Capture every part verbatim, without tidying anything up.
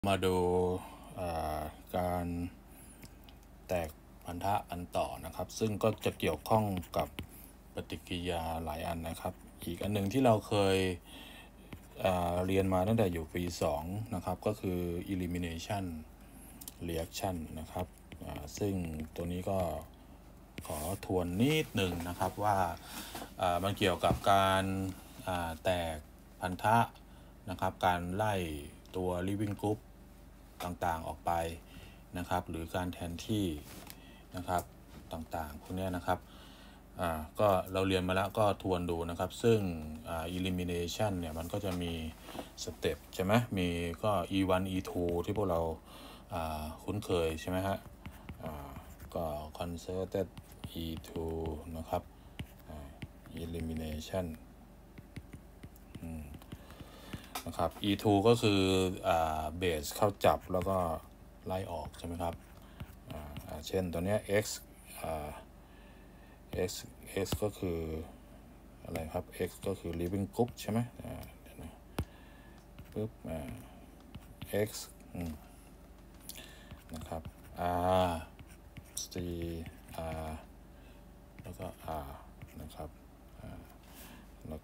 มาดูการแตกพันธะอันต่อนะครับซึ่งก็จะเกี่ยวข้องกับปฏิกิริยาหลายอันนะครับอีกอันหนึ่งที่เราเคยเเรียนมาตั้งแต่อยู่ปีสองนะครับก็คือ elimination reaction นะครับซึ่งตัวนี้ก็ขอทวนนิดหนึ่งนะครับว่ามันเกี่ยวกับการแตกพันธะนะครับการไล่ตัว living group ต่างๆออกไปนะครับหรือการแทนที่นะครับต่างๆพวกนี้นะครับอ่าก็เราเรียนมาแล้วก็ทวนดูนะครับซึ่งอ่า elimination เนี่ยมันก็จะมีสเต็ปใช่ไหมมีก็ อี วัน อี ทู ที่พวกเราอ่าคุ้นเคยใช่ไหมฮะอ่าก็ concerted อี ทู นะครับอ่า elimination นะครับ อี ทู ก็คืออ่าเบสเข้าจับแล้วก็ไล่ออกใช่ไหมครับอ่าเช่นตัวเนี้ย x อ่า x x ก็คืออะไรครับ x ก็คือ living group ใช่ไหมอ่าเดี๋ยวนะปึ๊บอ่า x นะครับ r c r แล้วก็ r นะครับแล้วก็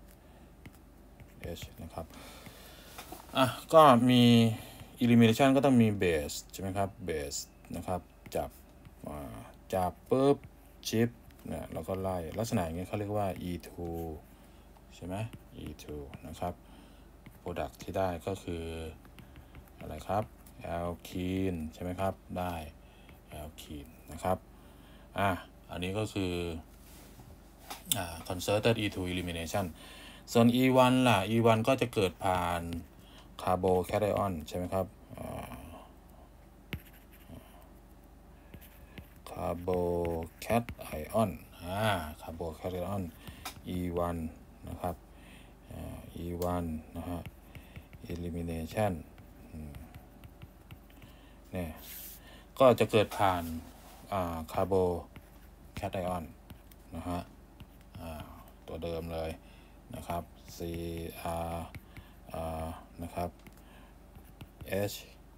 h นะครับอ่ะก็มี elimination ก็ต้องมี base ใช่ไหมครับ base นะครับจับจับปุ๊บชิปเนี่ยแล้วก็ไล่ลักษณะอย่างนี้เขาเรียกว่า อี ทู ใช่ไหม อี ทู นะครับ product ที่ได้ก็คืออะไรครับ alkene ใช่ไหมครับได้ alkene นะครับอ่ะอันนี้ก็คืออ่า concerted อี ทู elimination ส่วน อี วัน ล่ะ อี วัน ก็จะเกิดผ่านคาร์โบแคทไอออนใช่ไหมครับคาร์โบแคทไอออนอ่าคาร์โบแคทไอออน อี วัน นะครับอ่า อี วัน นะฮะ elimination เนี่ยก็จะเกิดผ่านอ่าคาร์โบแคทไอออนนะฮะอ่าตัวเดิมเลยนะครับ C R R นะครับ H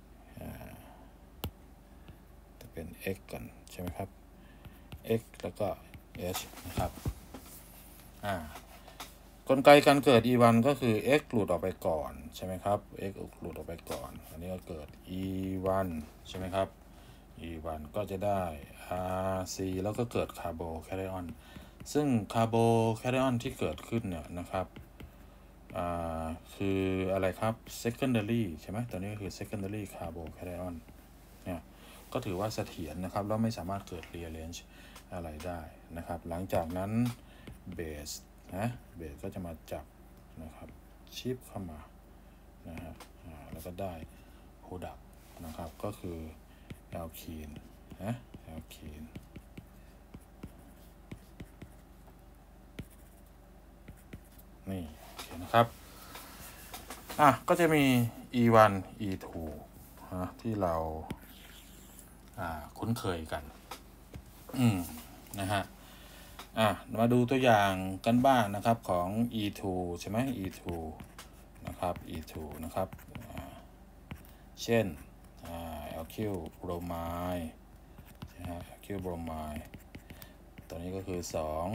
จะเป็น X กันใช่ไหมครับ X แล้วก็ H นะครับอ่ากลไกการเกิด อี วัน ก็คือ x หลุดออกไปก่อนใช่ไหมครับ x หลุดออกไปก่อนอันนี้ก็เกิด อี วัน ใช่ไหมครับ อี วัน ก็จะได้ อาร์ ซี แล้วก็เกิดคาร์โบแคทไอออนซึ่งคาร์โบแคทไอออนที่เกิดขึ้นเนี่ยนะครับอ่าคืออะไรครับ secondary ใช่ไหมตัวนี้ก็คือ secondary carbocation เนี่ยก็ถือว่าเสถียรนะครับแล้วไม่สามารถเกิด rearrange อะไรได้นะครับหลังจากนั้น base นะเบสก็จะมาจับนะครับชิปเข้ามานะฮะแล้วก็ได้ product นะครับก็คือ alkene นะ alkene นี่โอเคนะครับอ่ะก็จะมี อี วัน อี ทู นะที่เราอ่าคุ้นเคยกันอืมนะฮะอ่ะมาดูตัวอย่างกันบ้างนะครับของ อี ทู ใช่ไหม อี ทู นะครับ อี ทู นะครับเช่น alkyl bromide นะฮะ alkyl bromide ตัวนี้ก็คือสอง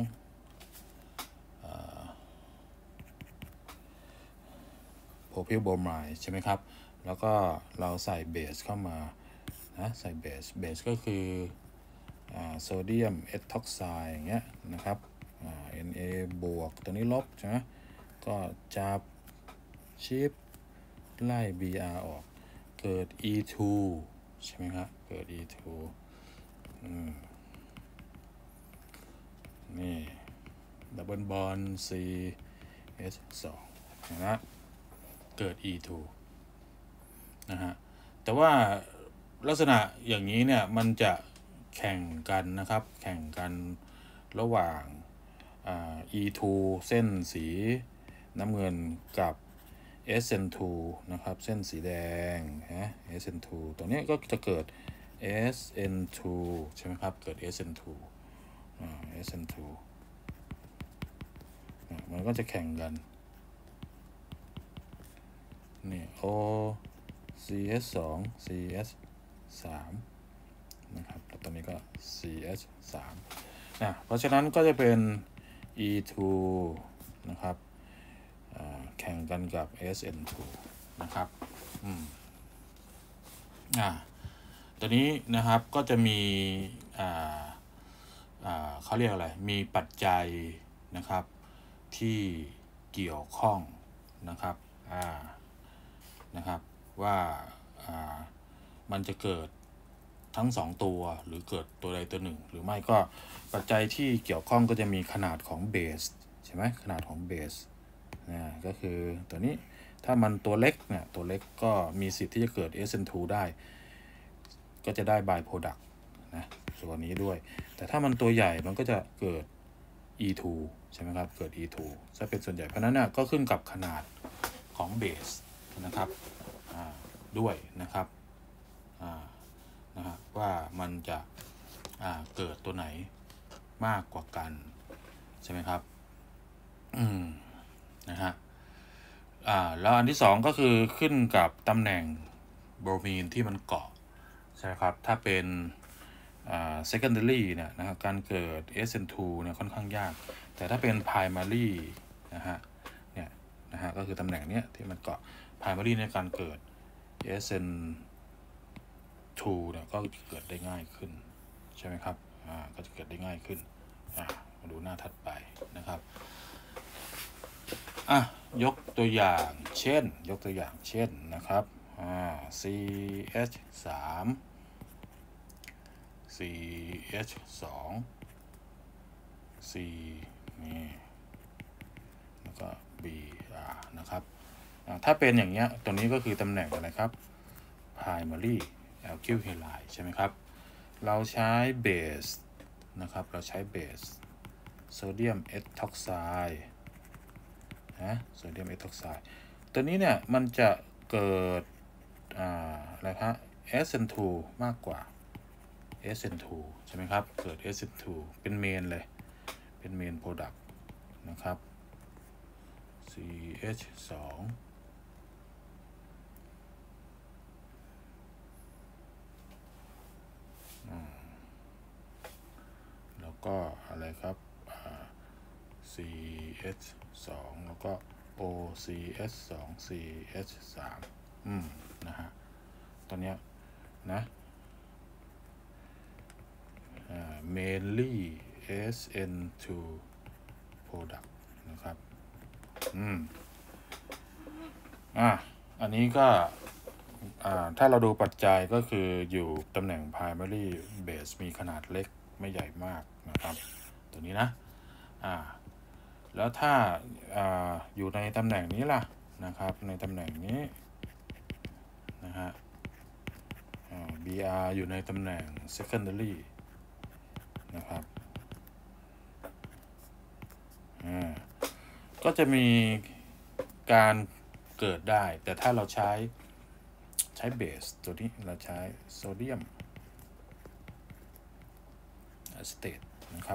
โพรพิลโบรไมด์ใช่ไหมครับแล้วก็เราใส่เบสเข้ามานะใส่เบสเบสก็คือโซเดียมเอท็อกไซด์อย่างเงี้ยนะครับ Na บวกตัวนี้ลบใช่ไหมก็จับชิปไล่ บี อาร์ ออกเกิด อี ทู ใช่ไหมครับเกิด อี ทู อืมนี่ดับเบิลบอนด์ C H สองนะเกิด อี ทู นะฮะแต่ว่าลักษณะอย่างนี้เนี่ยมันจะแข่งกันนะครับแข่งกันระหว่าง อี ทู เส้นสีน้ำเงินกับ เอส เอ็น ทู นะครับเส้นสีแดงนะ เอส เอ็น ทู ตัวนี้ก็จะเกิด เอส เอ็น ทู ใช่ไหมครับเกิด เอส เอ็น ทู อ่า เอส เอ็น ทู มันก็จะแข่งกันนี่ O ซี เอส สอง ซี เอส สามนะครับแล้วตอนนี้ก็ ซี เอส สามนะเพราะฉะนั้นก็จะเป็น อี ทู นะครับแข่งกันกับ เอส เอ็น ทู นะครับอืมอ่าตัวนี้นะครับก็จะมีอ่าอ่าเขาเรียกอะไรมีปัจจัยนะครับที่เกี่ยวข้องนะครับอ่านะครับว่าอ่ามันจะเกิดทั้งสองตัวหรือเกิดตัวใดตัวหนึ่งหรือไม่ก็ปัจจัยที่เกี่ยวข้องก็จะมีขนาดของเบสใช่ไหมขนาดของเบสนะก็คือตัวนี้ถ้ามันตัวเล็กเนี่ยตัวเล็กก็มีสิทธิ์ที่จะเกิด เอส เอ็น ทู ได้ก็จะได้ by product นะส่วนนี้ด้วยแต่ถ้ามันตัวใหญ่มันก็จะเกิด อี ทู ใช่ไหมครับเกิด อี ทู จะเป็นส่วนใหญ่เพราะนั้นเนี่ยก็ขึ้นกับขนาดของเบสนะครับด้วยนะครับนะฮะว่ามันจะเกิดตัวไหนมากกว่ากันใช่ไหมครับอืมนะฮะอ่าแล้วอันที่สองก็คือขึ้นกับตำแหน่งโบรมีนที่มันเกาะใช่ครับถ้าเป็นอ่า secondary เนี่ยนะครับการเกิด เอส เอ็น ทู เนี่ยค่อนข้างยากแต่ถ้าเป็น primary นะฮะเนี่ยนะฮะก็คือตำแหน่งเนี้ยที่มันเกาะ primary ในการเกิด เอส เอ็น ทู เนี่ยก็เกิดได้ง่ายขึ้นใช่ไหมครับอ่าก็จะเกิดได้ง่ายขึ้นอ่ามาดูหน้าถัดไปนะครับอ่ะยกตัวอย่างเช่นยกตัวอย่างเช่นนะครับอ่า ซี เอช สาม ซี เอช สอง C นี่แล้วก็ B R นะครับถ้าเป็นอย่างเงี้ยตัวนี้ก็คือตำแหน่งอะไรครับ primary alkyl halide ใช่ไหมครับเราใช้เบสนะครับเราใช้เบสโซเดียมเอท็อกไซด์นะโซเดียมเอท็อกไซด์ตัวนี้เนี่ยมันจะเกิดอะไรครับ เอส เอ็น ทู มากกว่า เอส เอ็น ทู ใช่ไหมครับเกิด เอส เอ็น ทู เป็นเมนเลยเป็นเมนโปรดักต์นะครับ ซี เอช สอง แล้วก็อะไรครับ ซี เอช สอง แล้วก็ โอ ซี เอส สอง ซี เอช สาม อืมนะฮะตัวเนี้ยนะ mainly เอส เอ็น ทู product นะครับอืมอ่ะอันนี้ก็อ่าถ้าเราดูปัจจัยก็คืออยู่ตำแหน่ง primary base มีขนาดเล็กไม่ใหญ่มากนะครับตัวนี้นะอ่าแล้วถ้าอ่าอยู่ในตำแหน่งนี้ล่ะนะครับในตำแหน่งนี้นะฮะ บี อาร์ อยู่ในตำแหน่ง secondary นะครับอ่าก็จะมีการเกิดได้แต่ถ้าเราใช้ใช้เบสตัวนี้เราใช้โซเดียมอะซิเตตนะครับ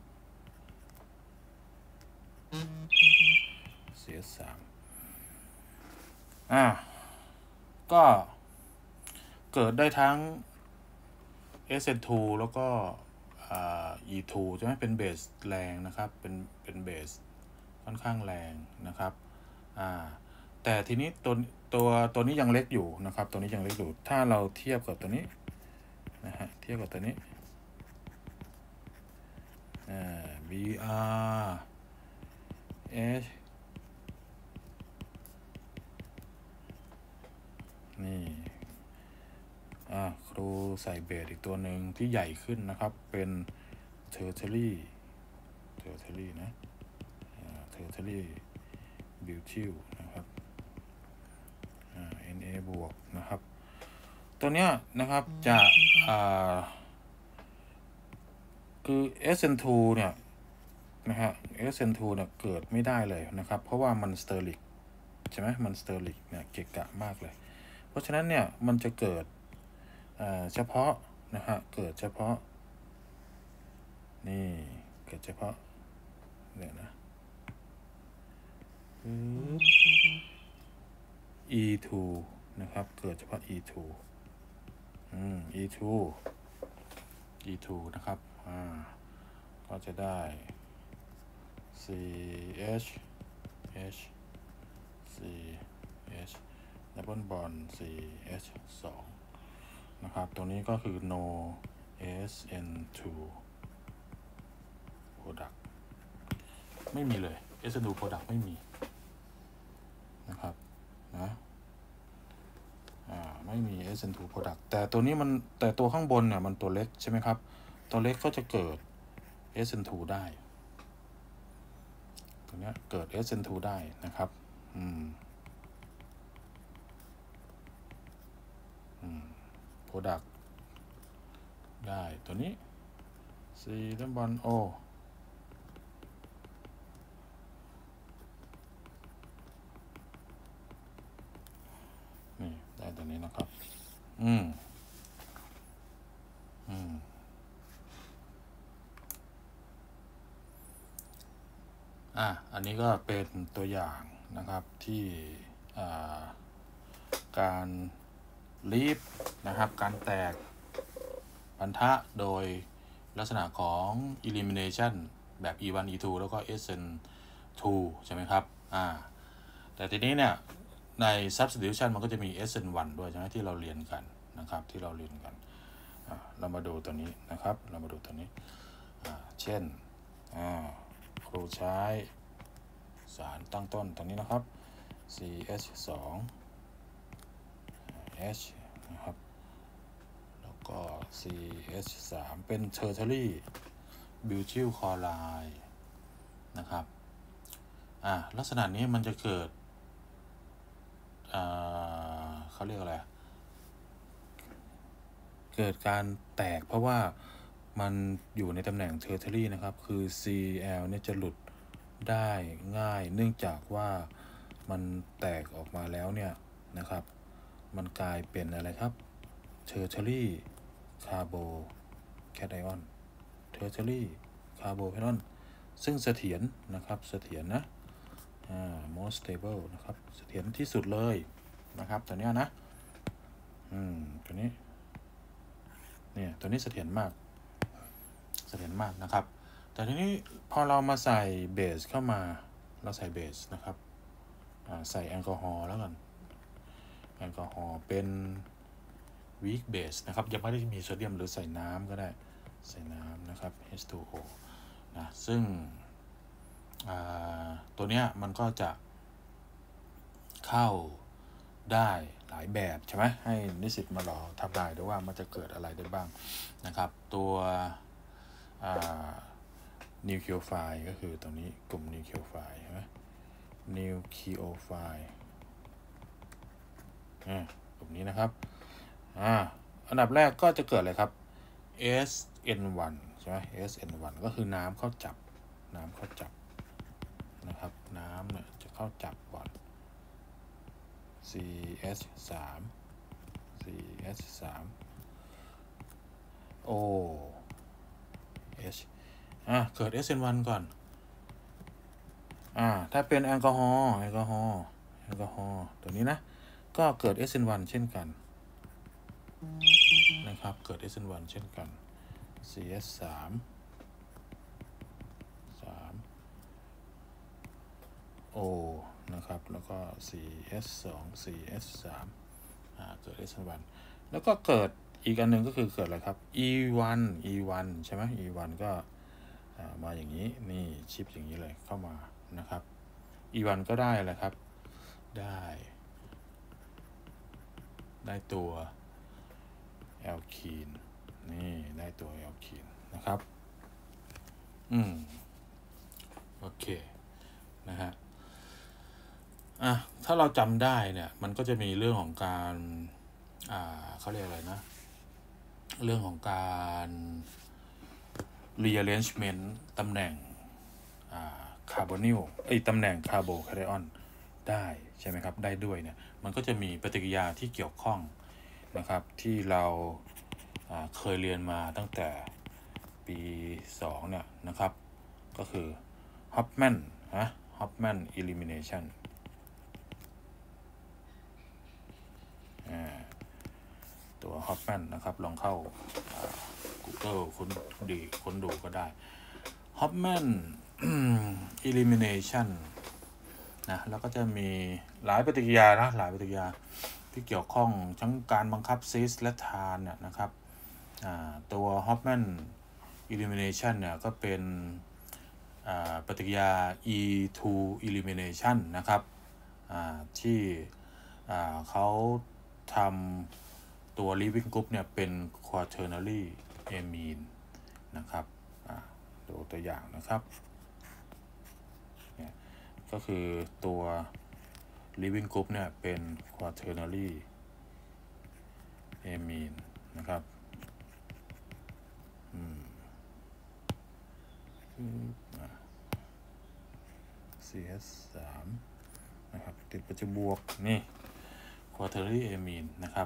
ซี เอส สาม อ่าก็เกิดได้ทั้ง เอส เอ็น ทู แล้วก็ อี ทู ใช่ไหมเป็นเบสแรงนะครับเป็นเป็นเบสค่อนข้างแรงนะครับอ่าแต่ทีนี้ตัวตัวตัวนี้ยังเล็กอยู่นะครับตัวนี้ยังเล็กอยู่ถ้าเราเทียบกับตัวนี้นะฮะเทียบกับตัวนี้อ่า บี อาร์ H นี่อ่าครูใส่เบสอีกตัวหนึ่งที่ใหญ่ขึ้นนะครับเป็น tertiary tertiary นะ tertiary butyl นะครับ เอ็น เอ บวกนะครับตัวเนี้ยนะครับจะคือ เอส เอ็น ทู เนี่ยนะฮะ เอส เอ็น ทู เนี่ยเกิดไม่ได้เลยนะครับเพราะว่ามันสเตอริกใช่ไหมมันสเตอริกเนี่ยเกะกะมากเลยเพราะฉะนั้นเนี่ยมันจะเกิดเฉพาะนะฮะเกิดเฉพาะนี่เกิดเฉพาะเนี่ยนะ อี ทูนะครับเกิดเฉพาะ อี ทู อืม อี ทู อี ทู นะครับอ่าก็จะได้ ซี เอช H C H double bond ซี เอช สอง นะครับตรงนี้ก็คือ no เอส เอ็น ทู product ไม่มีเลย เอส เอ็น ทู product ไม่มีนะครับนะอ่าไม่มี เอส เอ็น ทู product แต่ตัวนี้มันแต่ตัวข้างบนเนี่ยมันตัวเล็กใช่ไหมครับตัวเล็กก็จะเกิด เอส เอ็น ทู ได้ตัวนี้เกิด เอส เอ็น ทู ได้นะครับอืมอืม product ได้ตัวนี้ C ด้านบน O นี่ได้ตัวนี้นะครับอืมอืมอ่ะอันนี้ก็เป็นตัวอย่างนะครับที่การลีฟนะครับการแตกพันธะโดยลักษณะของ elimination แบบ อี วัน อี ทู แล้วก็ เอส เอ็น ทู ใช่ไหมครับอ่าแต่ทีนี้เนี่ยใน substitution มันก็จะมี เอส เอ็น วัน ด้วยใช่ไหมที่เราเรียนกันนะครับที่เราเรียนกันเรามาดูตัวนี้นะครับเรามาดูตัวนี้เช่นครูใช้สารตั้งต้นตัวนี้นะครับ ซี เอช สอง H นะครับแล้วก็ ซี เอช สาม เป็น tertiary butyl chloride นะครับอ่าลักษณะนี้มันจะเกิดอ่าเขาเรียกอะไรเกิดการแตกเพราะว่ามันอยู่ในตำแหน่ง tertiary นะครับคือ ซี แอล เนี่ยจะหลุดได้ง่ายเนื่องจากว่ามันแตกออกมาแล้วเนี่ยนะครับมันกลายเป็นอะไรครับ tertiary carbocation tertiary carbocation ซึ่งเสถียรนะครับเสถียรนะอ่า most stable นะครับเสถียรที่สุดเลยนะครับตัวนี้นะอืมตัวนี้เนี่ยตัวนี้เสถียรมากเสถียรมากนะครับแต่ทีนี้พอเรามาใส่เบสเข้ามาเราใส่เบสนะครับใส่แอลกอฮอล์แล้วกันแอลกอฮอล์เป็น weak base นะครับยังไม่ได้มีโซเดียมหรือใส่น้ำก็ได้ใส่น้ำนะครับ เอช ทู โอ นะซึ่งตัวเนี้ยมันก็จะเข้าได้หลายแบบใช่ไหมให้นิสิตมาลองทำลายดูว่ามันจะเกิดอะไรได้บ้างนะครับตัวนิวคลีโอไฟล์ก็คือตัวนี้กลุ่มนิวคลีโอไฟล์ใช่ไหมนิวคลีโอไฟล์กลุ่มนี้นะครับอ่าอันดับแรกก็จะเกิดอะไรครับ เอส เอ็น วัน ใช่ไหม เอส เอ็น วัน ก็คือน้ำเข้าจับน้ำเข้าจับนะครับน้ำเนี่ยจะเข้าจับก่อน ซี เอช สาม ซี เอช สาม O H อ่ะเกิด เอส เอ็น วัน ก่อนอ่าถ้าเป็นแอลกอฮอล์แอลกอฮอล์แอลกอฮอล์ตัวนี้นะก็เกิด เอส เอ็น วัน เช่นกันนะครับเกิด เอส เอ็น วัน เช่นกัน ซี เอช สาม สาม O นะครับแล้วก็ ซี เอช สอง ซี เอช สาม อ่าเกิด เอส เอ็น วัน แล้วก็เกิดอีกอันหนึ่งก็คือเกิดอะไรครับ อี วัน อี วัน ใช่ไหม อี วัน ก็มาอย่างนี้นี่ชิปอย่างนี้เลยเข้ามานะครับ อี วัน ก็ได้อะไรครับได้ได้ตัวแอลคีนนี่ได้ตัวแอลคีนนะครับอืมโอเคนะฮะอ่ะถ้าเราจำได้เนี่ยมันก็จะมีเรื่องของการอ่าเขาเรียกอะไรนะเรื่องของการ rearrangement ตำแหน่งคาร์บอนิลไอ้ตำแหน่งคาร์โบคาไทออนได้ใช่ไหมครับได้ด้วยเนี่ยมันก็จะมีปฏิกิริยาที่เกี่ยวข้องนะครับที่เราเคยเรียนมาตั้งแต่ปีสองเนี่ยนะครับก็คือ Hofmann นะ Hofmann elimination ตัว Hoffman นะครับลองเข้า Google ค้นดีค้นดูก็ได้ Hoffman elimination นะแล้วก็จะมีหลายปฏิกิริยานะหลายปฏิกิริยาที่เกี่ยวข้องทั้งการบังคับซิสและทานเนี่ยนะครับตัว Hoffman elimination เนี่ยก็เป็นปฏิกิริยา อี ทู elimination นะครับที่เขาทำตัว living group เนี่ยเป็น quaternary amine นะครับดูตัวอย่างนะครับก็คือตัว living group เนี่ยเป็น quaternary amine นะครับอืม ซี เอช สาม นะครับติดประจุบวกนี่ quaternary amine นะครับ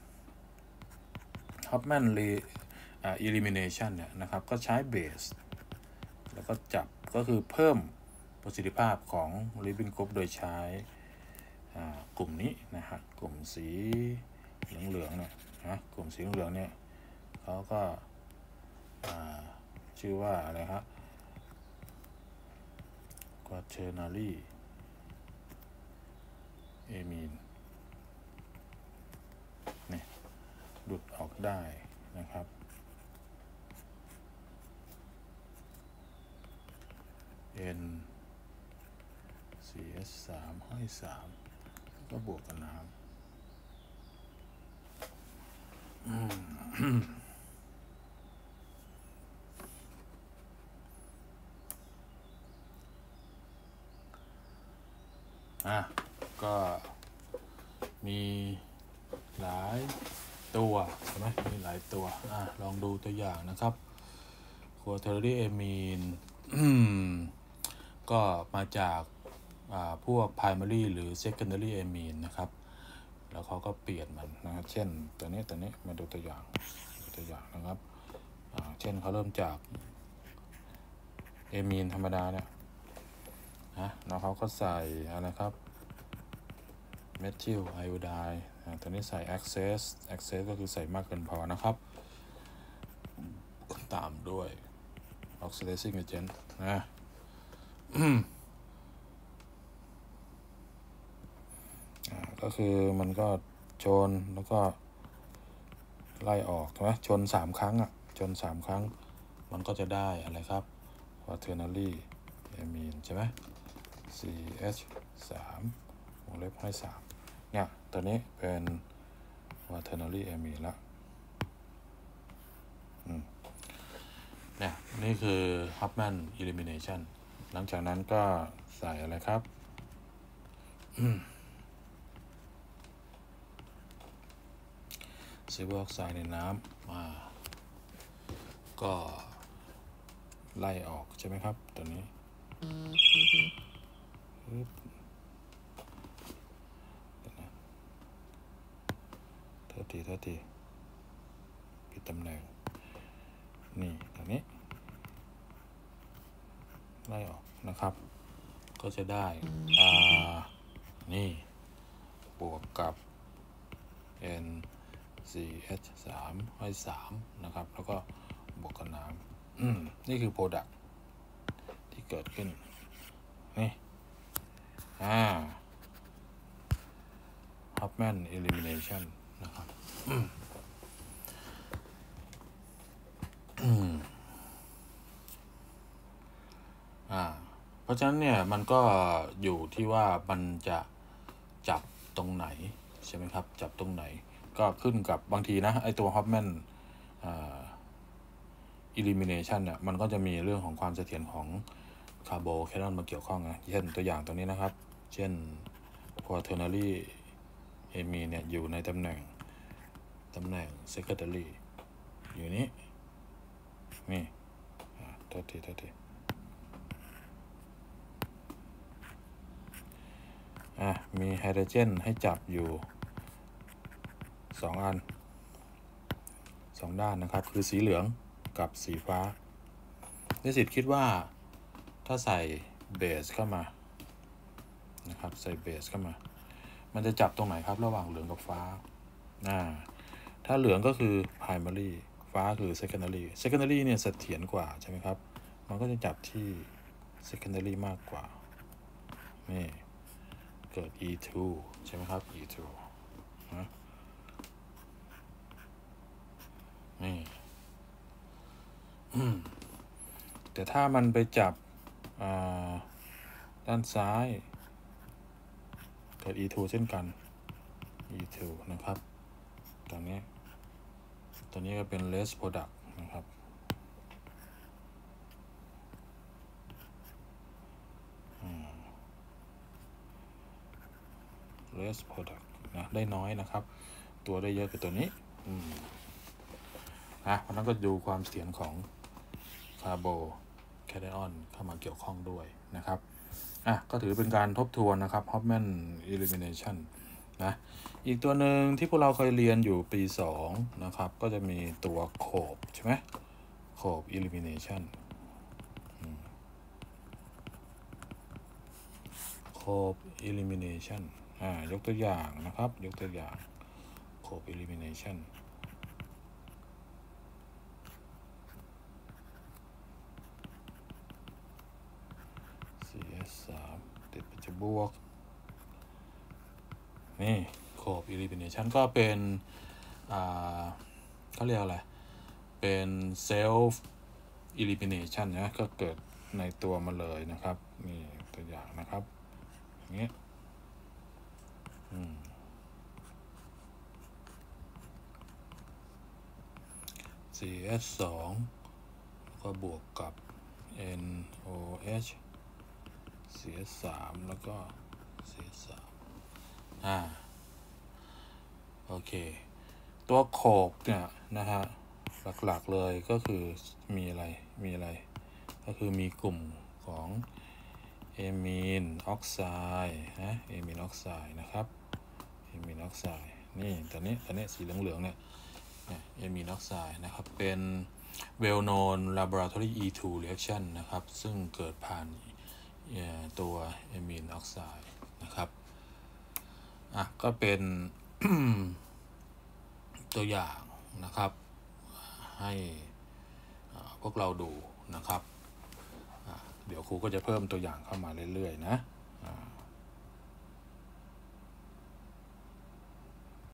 Hoffman elimination เนี่ยนะครับก็ใช้เบสแล้วก็จับก็คือเพิ่มประสิทธิภาพของ living group โดยใช้กลุ่มนี้นะฮะกลุ่มสีเหลืองๆเนี่ยนะกลุ่มสีเหลืองๆเนี่ยเขาก็ชื่อว่าอะไรครับ quaternary amine เนี่ยหลุดออกได้นะครับ N ซี เอช สาม ให้ สามก็บวกกับน้ำอ่ะก็มีหลายตัวใช่ไหมมีหลายตัวอ่ะลองดูตัวอย่างนะครับ quaternary amine ก็มาจากพวก primary หรือ secondary amine นะครับแล้วเขาก็เปลี่ยนมันนะครับเช่นตัวนี้ตัวนี้มาดูตัวอย่างตัวอย่างนะครับเช่นเขาเริ่มจากเอมีนธรรมดาเนี่ยนะแล้วเขาก็ใส่อะไรครับเมทิลไอโอไดด์ตัวนี้ใส่ access access ก็คือใส่มากเกินพอนะครับตามด้วย oxidizing agent นะก็คือมันก็ชนแล้วก็ไล่ออกใช่ไหมชนสามครั้งอ่ะชนสามครั้งมันก็จะได้อะไรครับ quaternary amine ใช่ไหม ซี เอช สาม วงเล็บให้สามเนี่ยตัวนี้เป็น quaternary amine ละเนี่ยนี่คือ Hoffman elimination หลังจากนั้นก็ใส่อะไรครับซิลเวอร์ออกไซด์ในน้ำมาก็ไล่ออกใช่ไหมครับตัวนี้เท่าทีเท่าทีผิดตำแหน่งนี่ตัวนี้ไล่ออกนะครับก็จะได้อ่านี่บวกกับ N ซี เอช สาม ให้ สามนะครับแล้วก็บวกกับน้ำอืมนี่คือ product ที่เกิดขึ้นนี่อ่า Hoffman elimination นะครับอืมอืมอ่าเพราะฉะนั้นเนี่ยมันก็อยู่ที่ว่ามันจะจับตรงไหนใช่ไหมครับจับตรงไหนก็ขึ้นกับบางทีนะไอตัว Hoffman elimination เนี่ยมันก็จะมีเรื่องของความเสถียรของคาร์โบแคทอนมาเกี่ยวข้องนะเช่นตัวอย่างตัวนี้นะครับเช่น quaternary amine เนี่ยอยู่ในตำแหน่งตำแหน่ง secondary อยู่นี้นี่โทษทีโทษทีอ่ะมีไฮโดรเจนให้จับอยู่สองอันสองด้านนะครับคือสีเหลืองกับสีฟ้านิสิตคิดว่าถ้าใส่เบสเข้ามานะครับใส่เบสเข้ามามันจะจับตรงไหนครับระหว่างเหลืองกับฟ้าอ่าถ้าเหลืองก็คือ primary ฟ้าคือ secondary secondary เนี่ยเสถียรกว่าใช่ไหมครับมันก็จะจับที่ secondary มากกว่านี่เกิด อี ทู ใช่ไหมครับ อี ทู นะนี่แต่ถ้ามันไปจับด้านซ้ายเกิด อี ทู เช่นกัน อี ทู นะครับตอนนี้ตัวนี้ก็เป็น less product นะครับless product นะได้น้อยนะครับตัวได้เยอะคือตัวนี้นะเพราะนั้นก็ดูความเสถียรของคาร์โบแคทไอออนเข้ามาเกี่ยวข้องด้วยนะครับอ่ะก็ถือเป็นการทบทวนนะครับ Hofmann elimination นะอีกตัวหนึ่งที่พวกเราเคยเรียนอยู่ปีสองนะครับก็จะมีตัวโคบใช่ไหมโคบ elimination โคบ elimination อ่ายกตัวอย่างนะครับยกตัวอย่างโคบ elimination ซี เอส สาม ติดไปจะบวกนี่โคบ elimination ก็เป็นอ่าเขาเรียกอะไรเป็น self elimination นะก็เกิดในตัวมาเลยนะครับนี่ตัวอย่างนะครับอย่างเงี้ยซี เอส สองก็บวกกับ เอ็น โอ เอช ซี เอส สาม แล้วก็ ซี เอส สาม อ่าโอเคตัวโคบเนี่ยนะฮะหลักๆเลยก็คือมีอะไรมีอะไรก็คือมีกลุ่มของเอมีนออกไซด์นะเอมีนออกไซด์นะครับเอมีนออกไซด์นี่ตัวนี้ตัวนี้สีเหลืองๆเนี่ยเอมีนออกไซด์นะครับเป็น well known laboratory อี ทู reaction นะครับซึ่งเกิดผ่านตัวเอมีนออกไซด์นะครับอ่ะก็เป็น ตัวอย่างนะครับให้พวกเราดูนะครับเดี๋ยวครูก็จะเพิ่มตัวอย่างเข้ามาเรื่อยๆนะ